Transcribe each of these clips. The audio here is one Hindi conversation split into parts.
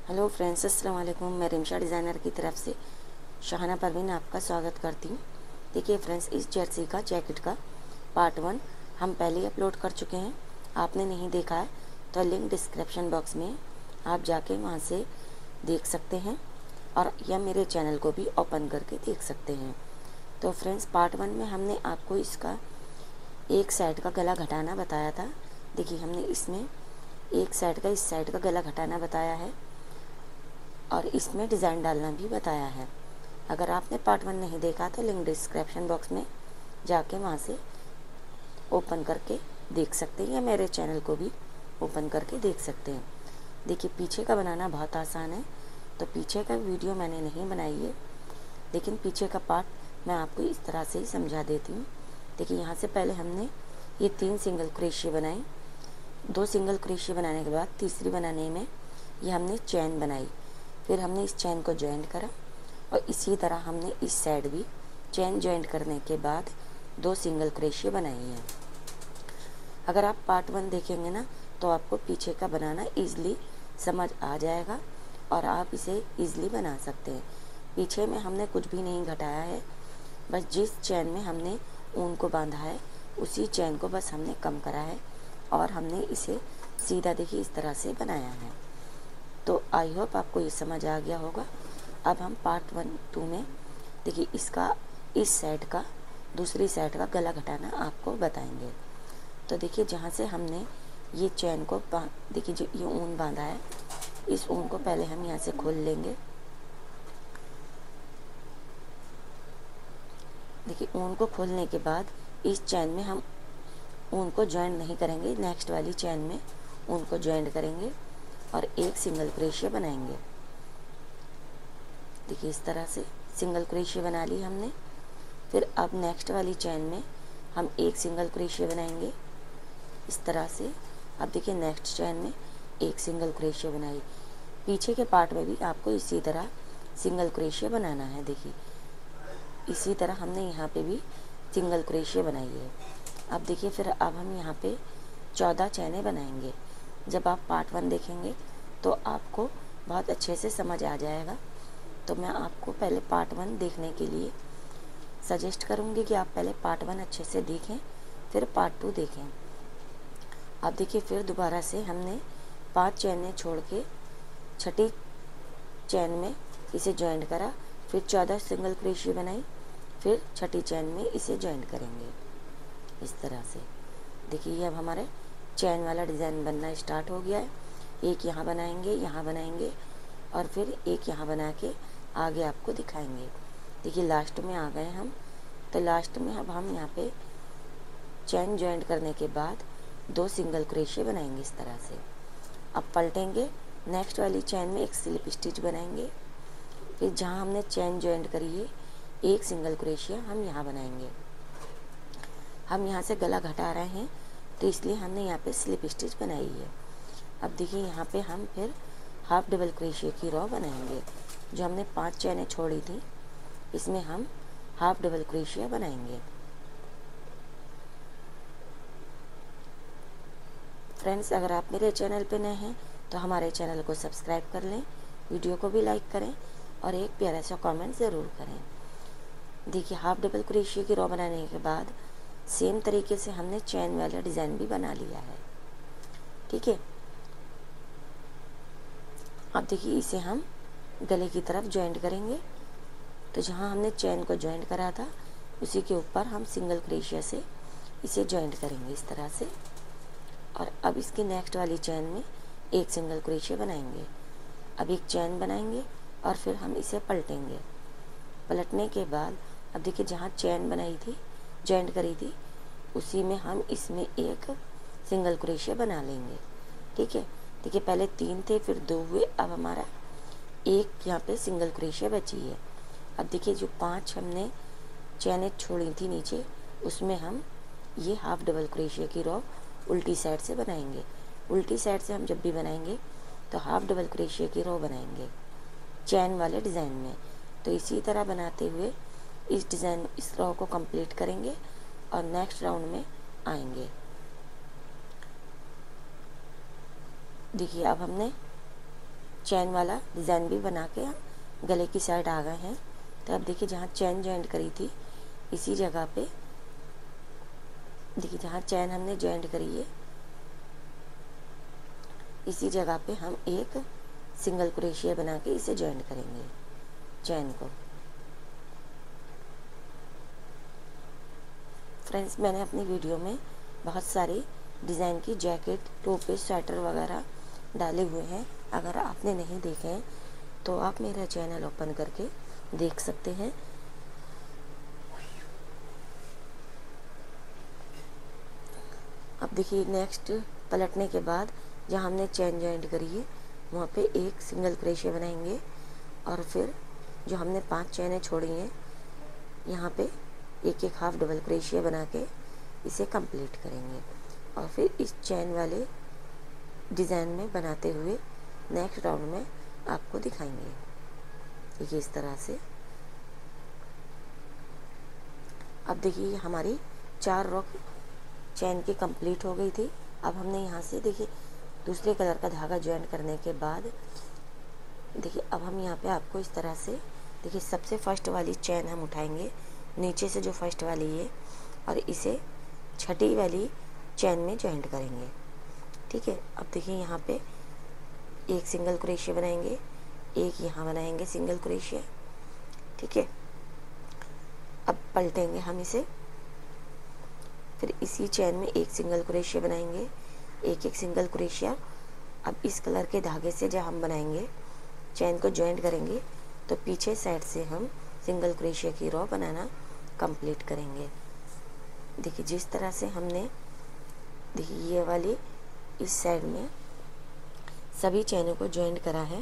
हेलो फ्रेंड्स, अस्सलाम वालेकुम। मैं रिमशा डिज़ाइनर की तरफ से शाहाना परवीन आपका स्वागत करती हूँ। देखिए फ्रेंड्स, इस जर्सी का जैकेट का पार्ट 1 हम पहले ही अपलोड कर चुके हैं। आपने नहीं देखा है तो लिंक डिस्क्रिप्शन बॉक्स में, आप जाके वहाँ से देख सकते हैं और या मेरे चैनल को भी ओपन करके देख सकते हैं। तो फ्रेंड्स, पार्ट 1 में हमने आपको इसका एक साइड का गला घटाना बताया था। देखिए, हमने इसमें एक साइड का इस साइड का गला घटाना बताया है और इसमें डिज़ाइन डालना भी बताया है। अगर आपने पार्ट 1 नहीं देखा तो लिंक डिस्क्रिप्शन बॉक्स में जाके वहाँ से ओपन करके देख सकते हैं या मेरे चैनल को भी ओपन करके देख सकते हैं। देखिए, पीछे का बनाना बहुत आसान है, तो पीछे का वीडियो मैंने नहीं बनाई है, लेकिन पीछे का पार्ट मैं आपको इस तरह से ही समझा देती हूँ। देखिए, यहाँ से पहले हमने ये 3 सिंगल क्रोशे बनाई। 2 सिंगल क्रोशे बनाने के बाद तीसरी बनाने में ये हमने चैन बनाई। फिर हमने इस चैन को जॉइंट करा और इसी तरह हमने इस साइड भी चैन जॉइंट करने के बाद 2 सिंगल क्रोशे बनाई हैं। अगर आप पार्ट 1 देखेंगे ना तो आपको पीछे का बनाना ईज़िली समझ आ जाएगा और आप इसे ईज़िली बना सकते हैं। पीछे में हमने कुछ भी नहीं घटाया है, बस जिस चैन में हमने ऊन को बांधा है उसी चैन को बस हमने कम करा है और हमने इसे सीधा देखिए इस तरह से बनाया है। तो आई होप आपको ये समझ आ गया होगा। अब हम पार्ट 1-2 में देखिए इसका इस साइड का दूसरी साइड का गला घटाना आपको बताएंगे। तो देखिए, जहाँ से हमने ये चैन को देखिए जो ये ऊन बांधा है, इस ऊन को पहले हम यहाँ से खोल लेंगे। देखिए, ऊन को खोलने के बाद इस चैन में हम ऊन को ज्वाइंट नहीं करेंगे, नेक्स्ट वाली चैन में ऊन को ज्वाइंट करेंगे और एक सिंगल क्रोशे बनाएंगे। देखिए, इस तरह से सिंगल क्रोशे बना ली हमने। फिर अब नेक्स्ट वाली चैन में हम एक सिंगल क्रोशे बनाएंगे इस तरह से। अब देखिए, नेक्स्ट चैन में एक सिंगल क्रोशे बनाई। पीछे के पार्ट में भी आपको इसी तरह सिंगल क्रोशे बनाना है। देखिए, इसी तरह हमने यहाँ पे भी सिंगल क्रोशे बनाई है। अब देखिए, फिर अब हम यहाँ पे 14 चैनें बनाएंगे। जब आप पार्ट 1 देखेंगे तो आपको बहुत अच्छे से समझ आ जाएगा। तो मैं आपको पहले पार्ट 1 देखने के लिए सजेस्ट करूँगी कि आप पहले पार्ट 1 अच्छे से देखें, फिर पार्ट 2 देखें। अब देखिए, फिर दोबारा से हमने 5 चैनें छोड़ के छठी चैन में इसे जॉइंट करा, फिर 14 सिंगल क्रोशे बनाई, फिर छठी चैन में इसे जॉइंट करेंगे इस तरह से। देखिए, ये अब हमारे चैन वाला डिज़ाइन बनना स्टार्ट हो गया है। एक यहाँ बनाएंगे और फिर एक यहाँ बना के आगे आपको दिखाएंगे। देखिए, लास्ट में आ गए हम। तो लास्ट में अब हम यहाँ पे चैन जॉइंट करने के बाद 2 सिंगल क्रोशे बनाएंगे इस तरह से। अब पलटेंगे, नेक्स्ट वाली चैन में एक स्लिप स्टिच बनाएंगे। फिर जहाँ हमने चैन जॉइंट करी है एक सिंगल क्रोशे हम यहाँ बनाएंगे। हम यहाँ से गला घटा रहे हैं तो इसलिए हमने यहाँ पे स्लिप स्टिच बनाई है। अब देखिए, यहाँ पे हम फिर हाफ डबल क्रोशे की रो बनाएंगे। जो हमने 5 चैनें छोड़ी थी इसमें हम हाफ डबल क्रोशे बनाएंगे। फ्रेंड्स, अगर आप मेरे चैनल पे नए हैं तो हमारे चैनल को सब्सक्राइब कर लें, वीडियो को भी लाइक करें और एक प्यारा सा कमेंट ज़रूर करें। देखिए, हाफ डबल क्रोशे की रो बनाने के बाद सेम तरीके से हमने चैन वाला डिज़ाइन भी बना लिया है। ठीक है, अब देखिए इसे हम गले की तरफ जॉइंट करेंगे। तो जहाँ हमने चैन को जॉइंट करा था उसी के ऊपर हम सिंगल क्रोशे से इसे जॉइंट करेंगे इस तरह से। और अब इसकी नेक्स्ट वाली चैन में एक सिंगल क्रोशे बनाएंगे। अब एक चैन बनाएंगे और फिर हम इसे पलटेंगे। पलटने के बाद अब देखिए, जहाँ चैन बनाई थी जॉइंट करी थी उसी में हम इसमें एक सिंगल क्रोशे बना लेंगे। ठीक है, देखिए पहले 3 थे फिर 2 हुए, अब हमारा एक यहाँ पे सिंगल क्रोशे बची है। अब देखिए, जो 5 हमने चैनें छोड़ी थी नीचे उसमें हम ये हाफ डबल क्रोशे की रो उल्टी साइड से बनाएंगे। उल्टी साइड से हम जब भी बनाएंगे तो हाफ डबल क्रोशे की रो बनाएंगे चैन वाले डिज़ाइन में। तो इसी तरह बनाते हुए इस रो को कंप्लीट करेंगे और नेक्स्ट राउंड में आएंगे। देखिए, अब हमने चैन वाला डिज़ाइन भी बना के हम गले की साइड आ गए हैं। तो अब देखिए जहाँ चैन जॉइंट करी थी इसी जगह पे, देखिए जहाँ चैन हमने जॉइंट करी है इसी जगह पे हम एक सिंगल क्रोशिया बना के इसे जॉइंट करेंगे चैन को। फ्रेंड्स, मैंने अपनी वीडियो में बहुत सारी डिज़ाइन की जैकेट, टोपी, स्वेटर वगैरह डाले हुए हैं। अगर आपने नहीं देखे हैं तो आप मेरा चैनल ओपन करके देख सकते हैं। अब देखिए नेक्स्ट पलटने के बाद जहाँ हमने चैन जॉइंट करी है वहाँ पे एक सिंगल क्रोशिया बनाएंगे और फिर जो हमने 5 चैनें छोड़ी हैं यहाँ पे एक एक हाफ डबल क्रोशिया बना के इसे कंप्लीट करेंगे और फिर इस चैन वाले डिज़ाइन में बनाते हुए नेक्स्ट राउंड में आपको दिखाएंगे। देखिए इस तरह से। अब देखिए हमारी 4 रो चैन की कंप्लीट हो गई थी। अब हमने यहाँ से देखिए दूसरे कलर का धागा ज्वाइन करने के बाद देखिए अब हम यहाँ पे आपको इस तरह से देखिए सबसे फर्स्ट वाली चैन हम उठाएंगे नीचे से जो फर्स्ट वाली है और इसे छठी वाली चैन में जॉइंट करेंगे। ठीक है। अब देखिए यहाँ पे एक सिंगल क्रोशिया बनाएंगे, एक यहाँ बनाएंगे सिंगल क्रोशिया। ठीक है। अब पलटेंगे हम इसे, फिर इसी चैन में एक सिंगल क्रोशिया बनाएंगे, एक एक सिंगल क्रोशिया। अब इस कलर के धागे से जब हम बनाएंगे चैन को जॉइंट करेंगे तो पीछे साइड से हम सिंगल क्रोशिया की रो बनाना कंप्लीट करेंगे। देखिए जिस तरह से हमने देखिए ये वाली इस साइड में सभी चैनों को जॉइंट करा है।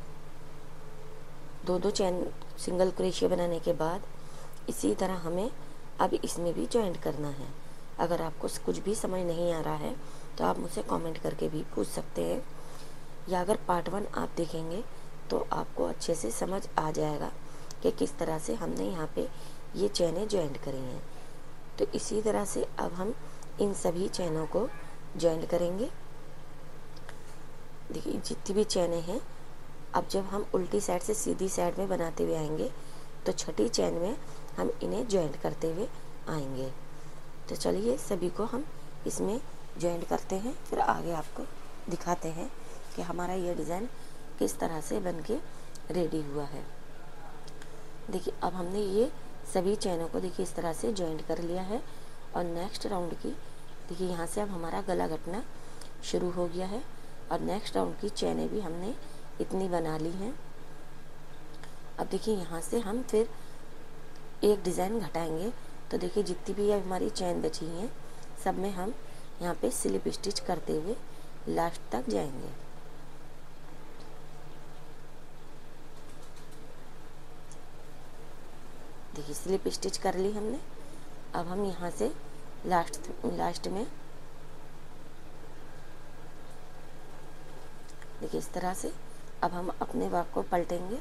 2-2 चैन सिंगल क्रोशिया बनाने के बाद इसी तरह हमें अब इसमें भी जॉइंट करना है। अगर आपको कुछ भी समझ नहीं आ रहा है तो आप मुझसे कमेंट करके भी पूछ सकते हैं, या अगर पार्ट 1 आप देखेंगे तो आपको अच्छे से समझ आ जाएगा कि किस तरह से हमने यहाँ पे ये चैनें जॉइंट करी हैं। तो इसी तरह से अब हम इन सभी चैनों को जॉइंट करेंगे। देखिए जितनी भी चैनें हैं अब जब हम उल्टी साइड से सीधी साइड में बनाते हुए आएंगे तो छठी चैन में हम इन्हें जॉइंट करते हुए आएंगे। तो चलिए सभी को हम इसमें जॉइंट करते हैं, फिर आगे आपको दिखाते हैं कि हमारा ये डिज़ाइन किस तरह से बन के रेडी हुआ है। देखिए अब हमने ये सभी चैनों को देखिए इस तरह से जॉइंट कर लिया है और नेक्स्ट राउंड की देखिए यहाँ से अब हमारा गला घटना शुरू हो गया है और नेक्स्ट राउंड की चैनें भी हमने इतनी बना ली हैं। अब देखिए यहाँ से हम फिर एक डिज़ाइन घटाएंगे। तो देखिए जितनी भी हमारी चैन बची हैं सब में हम यहाँ पे स्लिप स्टिच करते हुए लास्ट तक जाएंगे। देखिए स्लिप स्टिच कर ली हमने। अब हम यहाँ से लास्ट में देखिए इस तरह से अब हम अपने वर्क को पलटेंगे।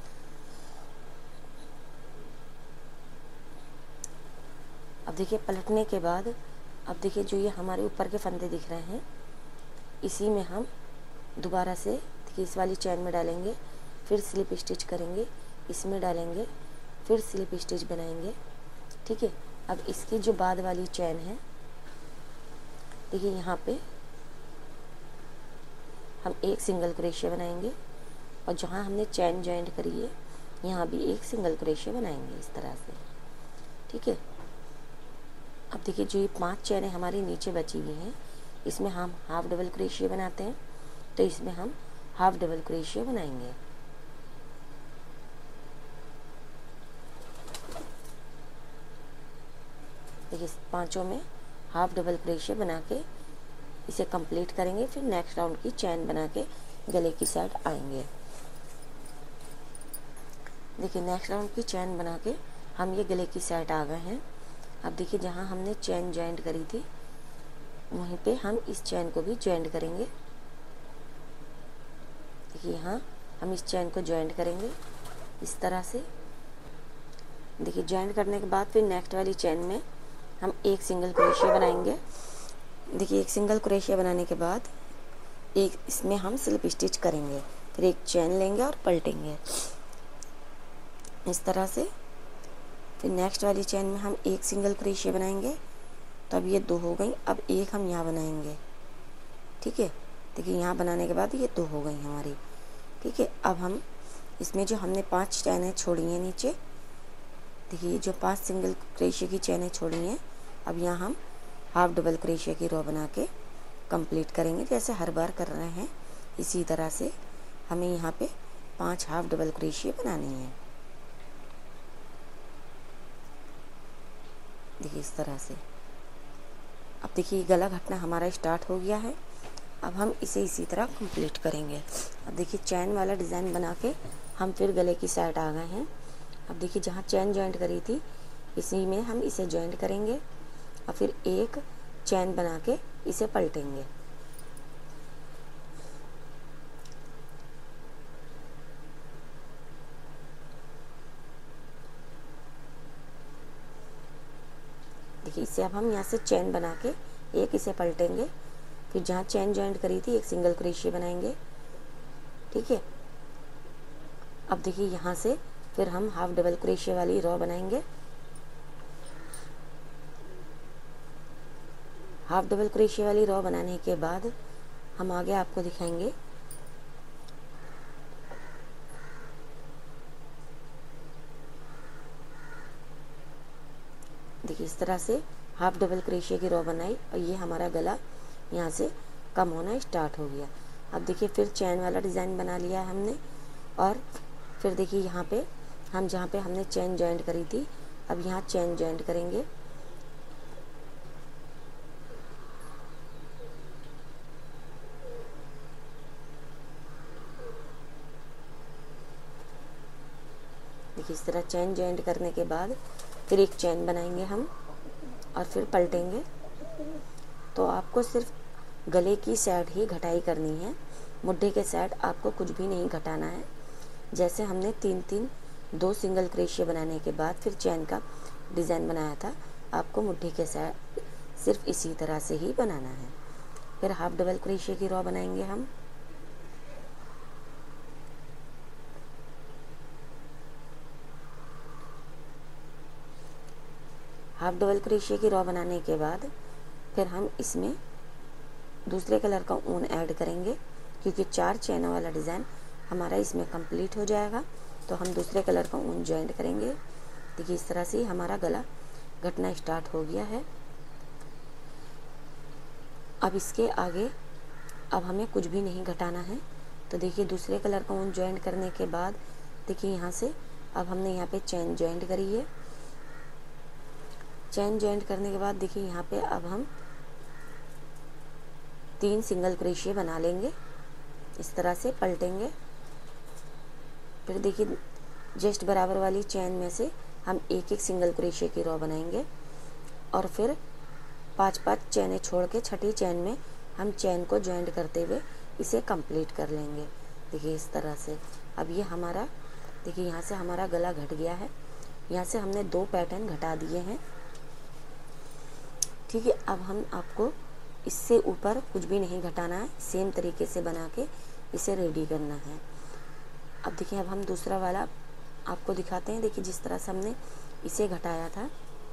अब देखिए पलटने के बाद अब देखिए जो ये हमारे ऊपर के फंदे दिख रहे हैं इसी में हम दोबारा से देखिए इस वाली चैन में डालेंगे, फिर स्लिप स्टिच करेंगे, इसमें डालेंगे, फिर स्लिप स्टिच बनाएंगे। ठीक है। अब इसकी जो बाद वाली चैन है देखिए यहाँ पे हम एक सिंगल क्रोशिया बनाएंगे और जहाँ हमने चैन जॉइंट करी है यहाँ भी एक सिंगल क्रोशिया बनाएंगे इस तरह से। ठीक है। अब देखिए जो ये 5 चैनें हमारी नीचे बची हुई हैं इसमें हम हाफ डबल क्रोशिया बनाते हैं, तो इसमें हम हाफ डबल क्रोशिया बनाएंगे। देखिए 5 में हाफ डबल क्रोशिया बना के इसे कंप्लीट करेंगे, फिर नेक्स्ट राउंड की चैन बना के गले की साइड आएंगे। देखिए नेक्स्ट राउंड की चैन बना के हम ये गले की साइड आ गए हैं। अब देखिए जहाँ हमने चैन जॉइंट करी थी वहीं पे हम इस चैन को भी जॉइंट करेंगे। देखिए यहाँ हम इस चैन को जॉइंट करेंगे इस तरह से। देखिए जॉइंट करने के बाद फिर नेक्स्ट वाली चैन में हम एक सिंगल क्रोशिया बनाएंगे। देखिए एक सिंगल क्रोशिया बनाने के बाद एक इसमें हम स्लिप स्टिच करेंगे। फिर एक चेन लेंगे और पलटेंगे इस तरह से। फिर नेक्स्ट वाली चेन में हम एक सिंगल क्रोशिया बनाएंगे, तो अब ये 2 हो गई। अब एक हम यहाँ बनाएंगे, ठीक है। देखिए यहाँ बनाने के बाद ये 2 हो गई हमारी, ठीक है। अब हम इसमें जो हमने 5 चैनें छोड़ी हैं नीचे, देखिए जो 5 सिंगल क्रोशिया की चैनें छोड़ी हैं, अब यहाँ हम हाफ डबल क्रोशिया की रो बना के कंप्लीट करेंगे। जैसे हर बार कर रहे हैं इसी तरह से हमें यहाँ पे 5 हाफ डबल क्रोशिया बनानी है। देखिए इस तरह से। अब देखिए गला घटना हमारा स्टार्ट हो गया है। अब हम इसे इसी तरह कंप्लीट करेंगे। अब देखिए चैन वाला डिज़ाइन बना के हम फिर गले की साइड आ गए हैं। अब देखिए जहाँ चैन जॉइंट करी थी इसी में हम इसे जॉइंट करेंगे और फिर एक चैन बना के इसे पलटेंगे। देखिए इसे अब हम यहाँ से चैन बना के एक इसे पलटेंगे, फिर जहाँ चैन जॉइंट करी थी एक सिंगल क्रोशिया बनाएंगे, ठीक है। अब देखिए यहाँ से फिर हम हाफ डबल क्रोशिया वाली रो बनाएंगे। हाफ डबल क्रोशिया वाली रो बनाने के बाद हम आगे आपको दिखाएंगे। देखिए इस तरह से हाफ डबल क्रोशिया की रो बनाई और ये हमारा गला यहाँ से कम होना स्टार्ट हो गया। अब देखिए फिर चैन वाला डिज़ाइन बना लिया है हमने, और फिर देखिए यहाँ पे हम जहाँ पे हमने चैन जॉइंट करी थी अब यहाँ चैन जॉइंट करेंगे। देखिए इस तरह चैन जॉइंट करने के बाद फिर एक चैन बनाएंगे हम और फिर पलटेंगे। तो आपको सिर्फ गले की साइड ही घटाई करनी है, मुड्ढे के साइड आपको कुछ भी नहीं घटाना है। जैसे हमने 2 सिंगल क्रोशिया बनाने के बाद फिर चैन का डिज़ाइन बनाया था, आपको मुड्ढे के साइड सिर्फ इसी तरह से ही बनाना है। फिर हाफ डबल क्रोशिया की रो बनाएंगे हम। हाफ डबल क्रोशिया की रो बनाने के बाद फिर हम इसमें दूसरे कलर का ऊन ऐड करेंगे, क्योंकि 4 चैनों वाला डिज़ाइन हमारा इसमें कंप्लीट हो जाएगा। तो हम दूसरे कलर का ऊन जॉइंट करेंगे। देखिए इस तरह से हमारा गला घटना स्टार्ट हो गया है। अब इसके आगे अब हमें कुछ भी नहीं घटाना है। तो देखिए दूसरे कलर का ऊन जॉइंट करने के बाद देखिए यहाँ से अब हमने यहाँ पे चैन जॉइंट करी है। चैन जॉइंट करने के बाद देखिए यहाँ पे अब हम 3 सिंगल क्रोशिया बना लेंगे, इस तरह से पलटेंगे। फिर देखिए जस्ट बराबर वाली चैन में से हम एक सिंगल क्रोशिया की रो बनाएंगे और फिर 5 चैनें छोड़ के छठी चैन में हम चैन को जॉइंट करते हुए इसे कंप्लीट कर लेंगे। देखिए इस तरह से। अब ये हमारा देखिए यहाँ से हमारा गला घट गया है। यहाँ से हमने 2 पैटर्न घटा दिए हैं, ठीक है। अब हम आपको इससे ऊपर कुछ भी नहीं घटाना है, सेम तरीके से बना के इसे रेडी करना है। अब देखिए अब हम दूसरा वाला आपको दिखाते हैं। देखिए जिस तरह से हमने इसे घटाया था,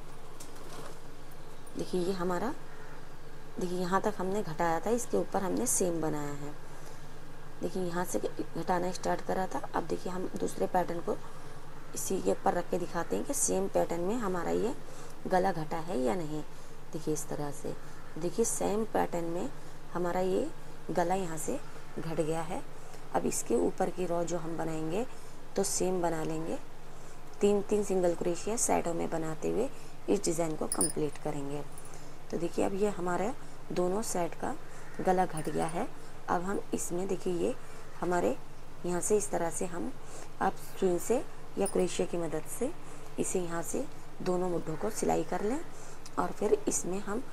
देखिए ये हमारा देखिए यहाँ तक हमने घटाया था, इसके ऊपर हमने सेम बनाया है। देखिए यहाँ से घटाना स्टार्ट करा था। अब देखिए हम दूसरे पैटर्न को इसी के ऊपर रख के दिखाते हैं कि सेम पैटर्न में हमारा ये गला घटा है या नहीं। देखिए इस तरह से। देखिए सेम पैटर्न में हमारा ये गला यहाँ से घट गया है। अब इसके ऊपर की रो जो हम बनाएंगे तो सेम बना लेंगे। 3 सिंगल क्रोशिया साइडों में बनाते हुए इस डिज़ाइन को कंप्लीट करेंगे। तो देखिए अब ये हमारा दोनों साइड का गला घट गया है। अब हम इसमें देखिए ये हमारे यहाँ से इस तरह से हम आप सुई से या क्रोशिया की मदद से इसे यहाँ से दोनों मुड्ढों को सिलाई कर लें और फिर इसमें हम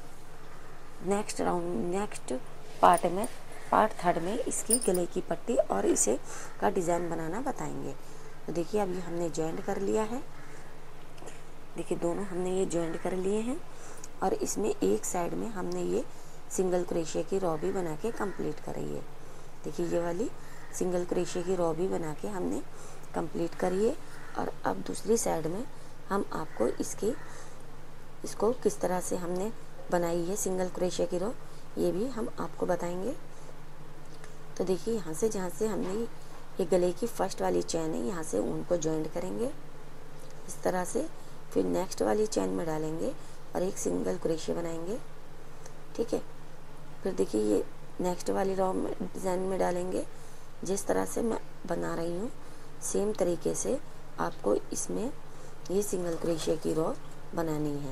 नेक्स्ट पार्ट 3 में इसकी गले की पट्टी और इसे का डिज़ाइन बनाना बताएंगे। तो देखिए अब ये हमने जॉइंट कर लिया है। देखिए दोनों हमने ये जॉइंट कर लिए हैं और इसमें एक साइड में हमने ये सिंगल क्रोशिया की रो भी बना के कंप्लीट करी है। देखिए ये वाली सिंगल क्रोशे की रो भी बना के हमने कंप्लीट करी है। और अब दूसरी साइड में हम आपको इसको किस तरह से हमने बनाई है सिंगल क्रोशे की रो, ये भी हम आपको बताएंगे। तो देखिए यहाँ से जहाँ से हमने ये गले की फर्स्ट वाली चैन है, यहाँ से ऊन को जॉइंट करेंगे इस तरह से, फिर नेक्स्ट वाली चैन में डालेंगे और एक सिंगल क्रोशे बनाएंगे, ठीक है। फिर देखिए ये नेक्स्ट वाली रो में डिज़ाइन में डालेंगे। जिस तरह से मैं बना रही हूँ सेम तरीके से आपको इसमें ये सिंगल क्रोशे की रो बनानी है।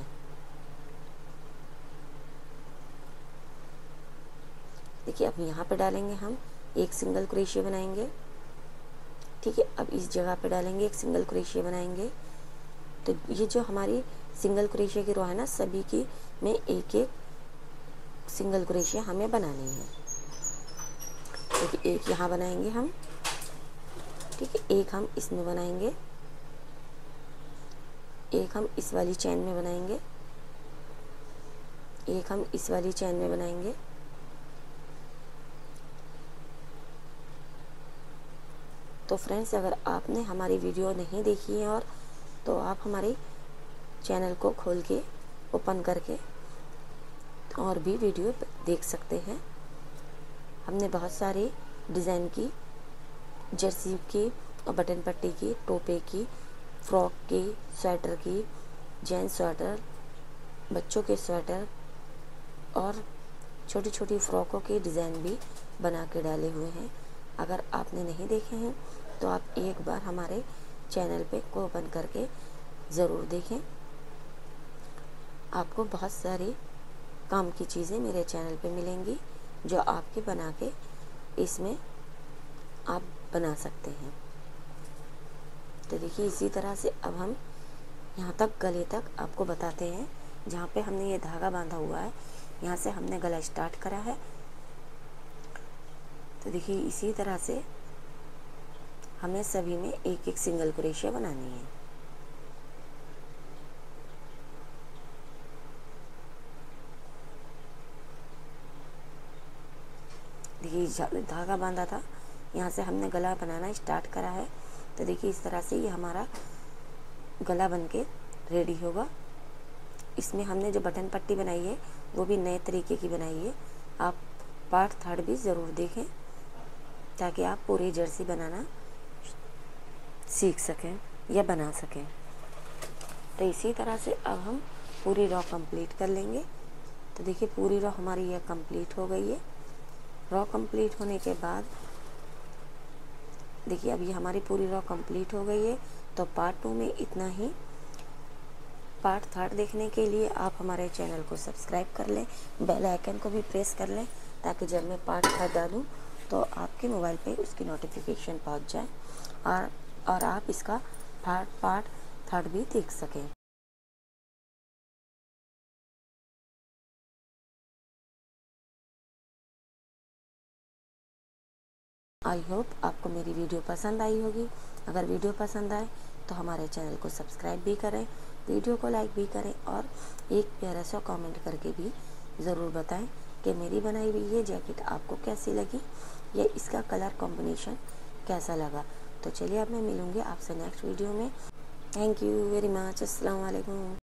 देखिए अब यहाँ पे डालेंगे हम एक सिंगल क्रोशे बनाएंगे, ठीक है। अब इस जगह पे डालेंगे एक सिंगल क्रोशे बनाएंगे। तो ये जो हमारी सिंगल क्रोशे की रो है ना, सभी की में एक एक सिंगल क्रोशे हमें बनानी है। देखिए एक यहाँ बनाएंगे हम, ठीक है, एक हम इसमें बनाएंगे, एक हम इस वाली चैन में बनाएंगे, एक हम इस वाली चैन में बनाएंगे। तो फ्रेंड्स अगर आपने हमारी वीडियो नहीं देखी है और तो आप हमारे चैनल को खोल के ओपन करके और भी वीडियो देख सकते हैं। हमने बहुत सारे डिज़ाइन की, जर्सी की और बटन पट्टी की, टोपे की, फ्रॉक की, स्वेटर की, जेंट्स स्वेटर, बच्चों के स्वेटर और छोटी छोटी फ्रॉकों के डिज़ाइन भी बना के डाले हुए हैं। अगर आपने नहीं देखे हैं तो आप एक बार हमारे चैनल पे को ओपन करके ज़रूर देखें। आपको बहुत सारी काम की चीज़ें मेरे चैनल पे मिलेंगी जो आपके बना के इसमें आप बना सकते हैं। तो देखिए इसी तरह से अब हम यहाँ तक गले तक आपको बताते हैं। जहाँ पे हमने ये धागा बांधा हुआ है यहाँ से हमने गला स्टार्ट करा है। तो देखिए इसी तरह से हमें सभी में एक एक सिंगल क्रोशे बनानी है। देखिए धागा बांधा था, यहाँ से हमने गला बनाना स्टार्ट करा है। तो देखिए इस तरह से ये हमारा गला बन के रेडी होगा। इसमें हमने जो बटन पट्टी बनाई है वो भी नए तरीके की बनाई है। आप पार्ट थर्ड भी ज़रूर देखें ताकि आप पूरी जर्सी बनाना सीख सकें या बना सकें। तो इसी तरह से अब हम पूरी रो कंप्लीट कर लेंगे। तो देखिए पूरी रो हमारी यह कंप्लीट हो गई है। रो कंप्लीट होने के बाद देखिए अब ये हमारी पूरी रो कंप्लीट हो गई है। तो पार्ट 2 में इतना ही। पार्ट 3 देखने के लिए आप हमारे चैनल को सब्सक्राइब कर लें, बेल आइकन को भी प्रेस कर लें ताकि जब मैं पार्ट 3 डालूँ तो आपके मोबाइल पे उसकी नोटिफिकेशन पहुंच जाए और आप इसका पार्ट 3 भी देख सकें। आई होप आपको मेरी वीडियो पसंद आई होगी। अगर वीडियो पसंद आए तो हमारे चैनल को सब्सक्राइब भी करें, वीडियो को लाइक भी करें और एक प्यारा सा कमेंट करके भी ज़रूर बताएं कि मेरी बनाई हुई ये जैकेट आपको कैसी लगी या इसका कलर कॉम्बिनेशन कैसा लगा। तो चलिए अब मैं मिलूँगी आपसे नेक्स्ट वीडियो में। Thank you very much. अस्सलाम वालेकुम।